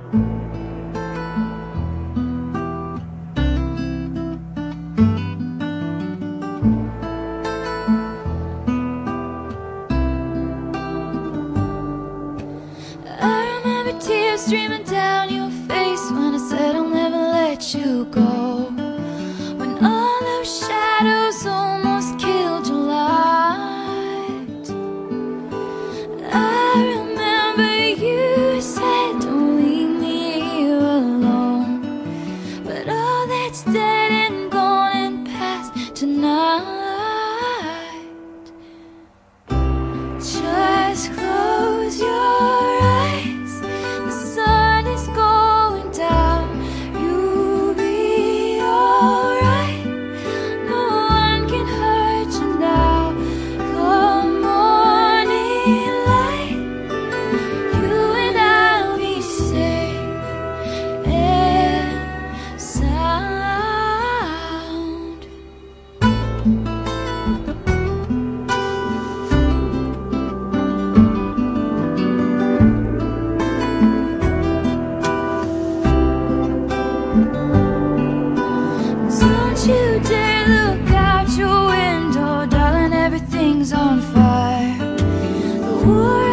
I remember tears streaming down your face when I said I'll never let you go, when all those shadows almost killed your light. I remember you said don't leave me here alone, but all that's dead and gone and past tonight. Just close your eyes, the sun is going down. You'll be alright, no one can hurt you now. Come morning light, you and I'll be safe and sound. Don't you dare look out your window, darling, everything's on fire. The war